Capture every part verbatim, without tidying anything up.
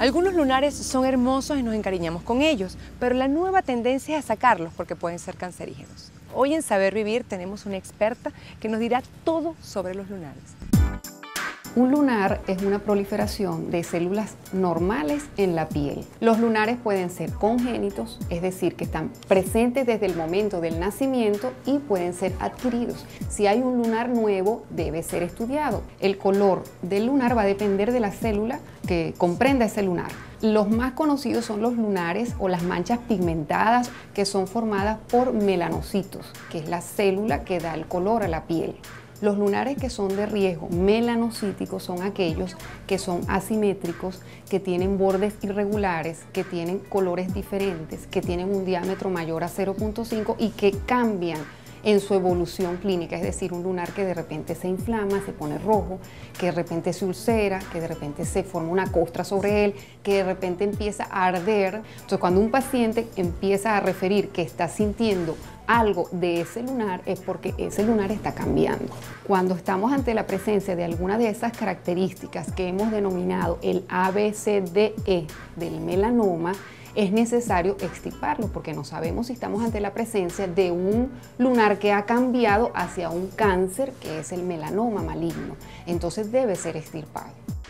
Algunos lunares son hermosos y nos encariñamos con ellos, pero la nueva tendencia es a sacarlos porque pueden ser cancerígenos. Hoy en Saber Vivir tenemos una experta que nos dirá todo sobre los lunares. Un lunar es una proliferación de células normales en la piel. Los lunares pueden ser congénitos, es decir, que están presentes desde el momento del nacimiento, y pueden ser adquiridos. Si hay un lunar nuevo, debe ser estudiado. El color del lunar va a depender de la célula que comprenda ese lunar. Los más conocidos son los lunares o las manchas pigmentadas, que son formadas por melanocitos, que es la célula que da el color a la piel. Los lunares que son de riesgo melanocítico son aquellos que son asimétricos, que tienen bordes irregulares, que tienen colores diferentes, que tienen un diámetro mayor a cero punto cinco y que cambian en su evolución clínica, es decir, un lunar que de repente se inflama, se pone rojo, que de repente se ulcera, que de repente se forma una costra sobre él, que de repente empieza a arder. Entonces, cuando un paciente empieza a referir que está sintiendo algo de ese lunar, es porque ese lunar está cambiando. Cuando estamos ante la presencia de alguna de esas características que hemos denominado el A B C D E del melanoma, es necesario extirparlo, porque no sabemos si estamos ante la presencia de un lunar que ha cambiado hacia un cáncer, que es el melanoma maligno. Entonces debe ser extirpado.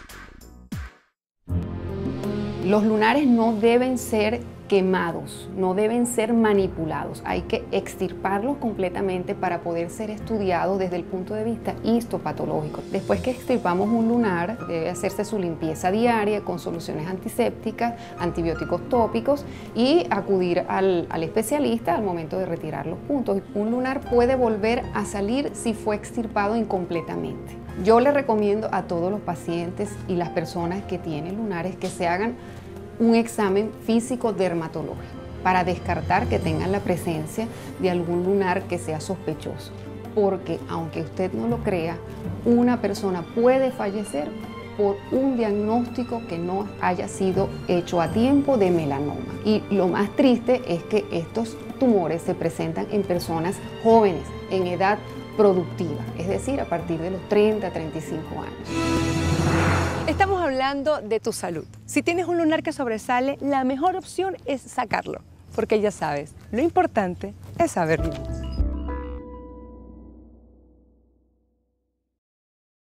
Los lunares no deben ser quemados, no deben ser manipulados. Hay que extirparlos completamente para poder ser estudiados desde el punto de vista histopatológico. Después que extirpamos un lunar, debe hacerse su limpieza diaria con soluciones antisépticas, antibióticos tópicos, y acudir al, al especialista al momento de retirar los puntos. Un lunar puede volver a salir si fue extirpado incompletamente. Yo le recomiendo a todos los pacientes y las personas que tienen lunares que se hagan un examen físico dermatológico para descartar que tengan la presencia de algún lunar que sea sospechoso, porque aunque usted no lo crea, una persona puede fallecer por un diagnóstico que no haya sido hecho a tiempo de melanoma. Y lo más triste es que estos tumores se presentan en personas jóvenes, en edad productiva, es decir, a partir de los treinta, treinta y cinco años. Estamos hablando de tu salud. Si tienes un lunar que sobresale, la mejor opción es sacarlo, porque ya sabes, lo importante es saber vivir.